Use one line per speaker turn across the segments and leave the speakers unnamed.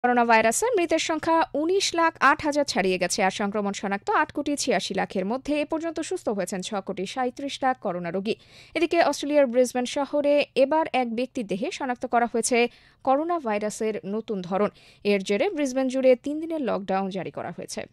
Corona ভাইরাসে মৃতের সংখ্যা 19,08,000 ছাড়িয়ে গেছে। আর সংক্রমণ শনাক্ত 8,86,00,000-এর মধ্যে এ পর্যন্ত সুস্থ হয়েছেন 6,37,00,000 করোনা রোগী। এদিকে অস্ট্রেলিয়ার ব্রিসবেন শহরে এবার এক ব্যক্তির দেহে শনাক্ত করা হয়েছে করোনা ভাইরাসের নতুন ধরন। এর জেরে ব্রিসবেন জুড়ে 3 দিনের লকডাউন জারি করা হয়েছে।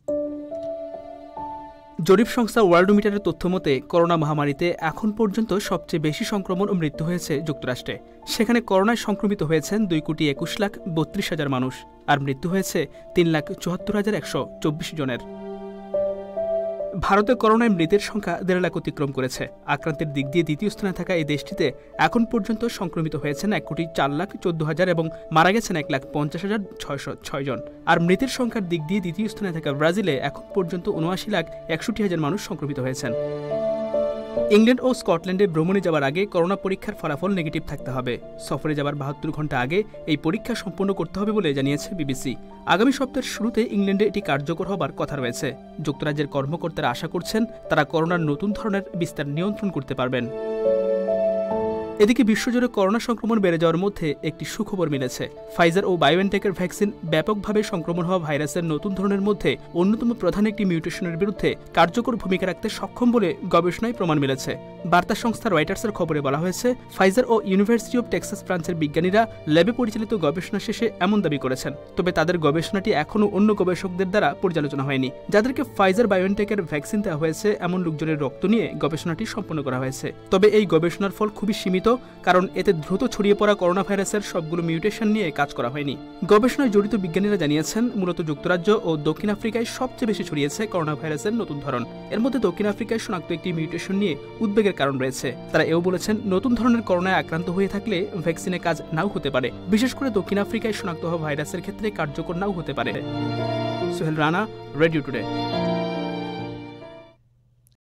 জরিপ সংস্থা ওয়ার্ল্ডোমিটারের তথ্য মতে করোনা মহামারীতে এখন পর্যন্ত সবচেয়ে বেশি সংক্রমণ ও মৃত্যু হয়েছে যুক্তরাষ্ট্রে। সেখানে করোনায় সংক্রমিত হয়েছেন 2,21,32,000 মানুষ, আর মৃত্যু হয়েছে 3,74,124 জনের। ভারতে করোনায় মৃতের সংখ্যা 1.5 লাখ অতিক্রম করেছে। আক্রান্তের দিক দিয়ে দ্বিতীয় স্থানে থাকা এই দেশটিতে এখন পর্যন্ত সংক্রমিত হয়েছেন 1,04,14,000 এবং মারা গেছেন 1,50,606 জন। আর মৃতের সংখ্যার দিক দিয়ে দ্বিতীয় স্থানে থাকা ব্রাজিলে এখন পর্যন্ত 79,61,000 মানুষ সংক্রমিত হয়েছেন। ইংল্যান্ড ও স্কটল্যান্ডে ভ্রমণে যাওয়ার আগে করোনা পরীক্ষার ফলাফল নেগেটিভ থাকতে হবে। সফরে যাবার 72 ঘন্টা আগে এই পরীক্ষা সম্পন্ন করতে হবে বলে জানিয়েছে বিবিসি। আগামী সপ্তাহের শুরুতে ইংল্যান্ডে এটি কার্যকর হবার কথা রয়েছে। যুক্তরাজ্যের কর্মকর্তারা আশা করছেন তারা করোনার নতুন ধরনের বিস্তার নিয়ন্ত্রণ করতে পারবেন। এদিকে বিশ্বজুড়ে করোনা সংক্রমণ বেড়ে যাওয়ার মধ্যে একটি সুখবর মিলেছে। ফাইজার ও বায়োএনটেকের ভ্যাকসিন ব্যাপকভাবে সংক্রমণ হওয়া ভাইরাসের নতুন ধরনের মধ্যে অন্যতম প্রধান একটি মিউটেশনের বিরুদ্ধে কার্যকর ভূমিকা রাখতে সক্ষম বলে গবেষণায় প্রমাণ মিলেছে। বার্তা সংস্থা রয়টার্সের খবরে বলা হয়েছে, ফাইজার ও ইউনিভার্সিটি অব টেক্সাস ব্রাঞ্চের বিজ্ঞানীরা ল্যাবে পরিচালিত গবেষণা শেষে এমন দাবি করেছেন। তবে তাদের গবেষণাটি এখনও অন্য গবেষকদের দ্বারা পর্যালোচনা হয়নি। যাদেরকে ফাইজার বায়োএনটেকের ভ্যাকসিন দেওয়া হয়েছে এমন লোকজনের রক্ত নিয়ে গবেষণাটি সম্পন্ন করা হয়েছে। তবে এই গবেষণার ফল খুবই সীমিত, কারণ এতে দ্রুত ছড়িয়ে পড়া করোনা ভাইরাসের সবগুলো মিউটেশন নিয়ে কাজ করা হয়নি। গবেষণায় জড়িত বিজ্ঞানীরা জানিয়েছেন, মূলত যুক্তরাজ্য ও দক্ষিণ আফ্রিকায় সবচেয়ে বেশি ছড়িয়েছে করোনা ভাইরাসের নতুন ধরন। এর মধ্যে দক্ষিণ আফ্রিকায় শনাক্ত একটি মিউটেশন নিয়ে উদ্বেগের কারণ রয়েছে। তারা এও বলেছেন, নতুন ধরনের করোনায় আক্রান্ত হয়ে থাকলে ভ্যাকসিনে কাজ নাও হতে পারে। বিশেষ করে দক্ষিণ আফ্রিকায় শনাক্ত হওয়া ভাইরাসের ক্ষেত্রে কার্যকর নাও হতে পারে। Sohel Rana, Radio today.